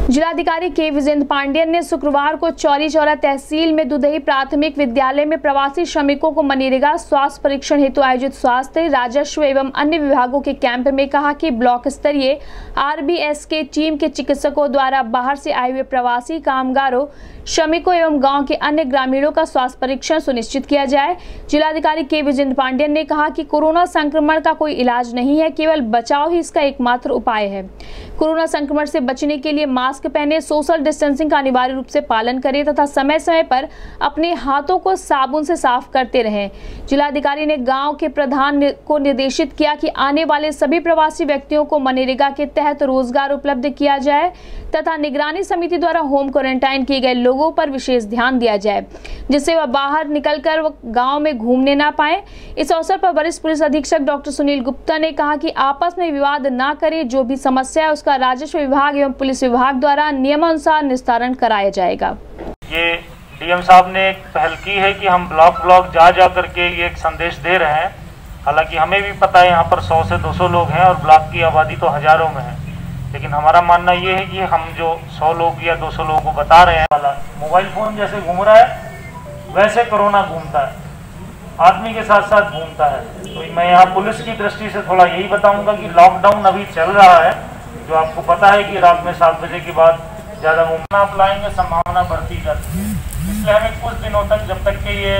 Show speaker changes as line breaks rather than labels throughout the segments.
जिलाधिकारी के विजेंद्र पांडेयन ने शुक्रवार को चौरी चौरा तहसील में दुधही प्राथमिक विद्यालय में प्रवासी श्रमिकों को मनरेगा स्वास्थ्य परीक्षण हेतु आयोजित स्वास्थ्य, राजस्व एवं अन्य विभागों के कैंप में कहा कि ब्लॉक स्तरीय आरबीएस के टीम के चिकित्सकों द्वारा बाहर से आए हुए प्रवासी कामगारों, श्रमिकों एवं गांव के अन्य ग्रामीणों का स्वास्थ्य परीक्षण सुनिश्चित किया जाए। जिलाधिकारी के विजेंद्र पांडेयन ने कहा कि कोरोना संक्रमण का कोई इलाज नहीं है, केवल बचाव ही इसका एकमात्र उपाय है। कोरोना संक्रमण से बचने के लिए मास्क पहने, सोशल डिस्टेंसिंग का अनिवार्य रूप से पालन करें तथा समय समय पर अपने हाथों को साबुन से साफ करते रहें। जिलाधिकारी ने गांव के प्रधान को निर्देशित किया कि आने वाले सभी प्रवासी व्यक्तियों को मनरेगा के तहत रोजगार उपलब्ध किया जाए तथा निगरानी समिति द्वारा होम क्वारंटाइन किए गए लोगों पर विशेष ध्यान दिया जाए, जिससे वह बाहर निकलकर गांव में घूमने ना पाए। इस अवसर पर वरिष्ठ पुलिस अधीक्षक डॉक्टर सुनील गुप्ता ने कहा कि आपस में विवाद ना करें, जो भी समस्या है उसका राजस्व विभाग एवं पुलिस विभाग द्वारा नियमानुसार निस्तारण कराया जाएगा।
ये डीएम साहब ने एक पहल की है कि हम ब्लॉक जा करके ये एक संदेश दे रहे हैं। हालांकि हमें भी पता है यहाँ पर 100 से 200 लोग हैं और ब्लॉक की आबादी तो हजारों में है, लेकिन हमारा मानना ये है कि हम जो 100 लोग या 200 लोगों को बता रहे हैं, वाला मोबाइल फोन जैसे घूम रहा है वैसे कोरोना घूमता है, आदमी के साथ साथ घूमता है। तो मैं यहाँ पुलिस की दृष्टि से थोड़ा यही बताऊंगा कि लॉकडाउन अभी चल रहा है, जो आपको पता है कि रात में 7 बजे के बाद ज़्यादा घूमना आप लाएंगे, संभावना बढ़ती जाती है। इसलिए हमें कुछ दिनों तक, जब तक कि ये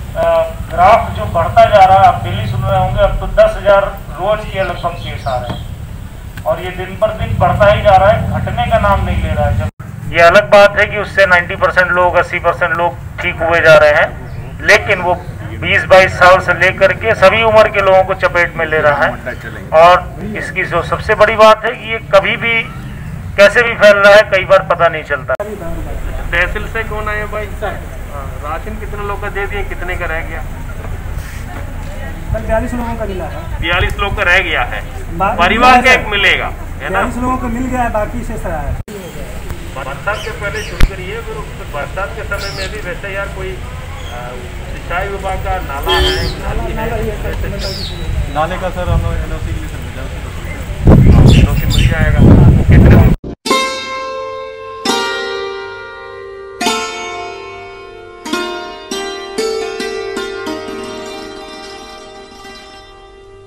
ग्राफ जो बढ़ता जा रहा है, आप डेली सुन रहे होंगे, अब तो 10,000 रोज के लगभग केस आ रहे हैं और ये दिन पर दिन बढ़ता ही जा रहा है, घटने का नाम नहीं ले रहा है। जब ये अलग बात है कि उससे 90% लोग, 80% लोग ठीक हुए जा रहे हैं, लेकिन वो 20-22 साल से लेकर के सभी उम्र के लोगों को चपेट में ले रहा है। और इसकी जो सबसे बड़ी बात है कि ये कभी भी कैसे भी फैल रहा है, कई बार पता नहीं चलता।
तहसील से कौन आए भाई? राशन कितने लोग का दे दिए, कितने का रह गया?
42 लोगों का मिला है।
42 लोग का रह गया है, परिवार का एक मिलेगा, है ना?
42 लोगों को मिल गया है, बाकी से सरा है।
बरसात के पहले शुरू करिए, फिर बरसात के समय में भी वैसे यार कोई सिंचाई विभाग का नाला है,
नाले का सर हम एनओसी के लिए सर
मिल जाएगा। कितने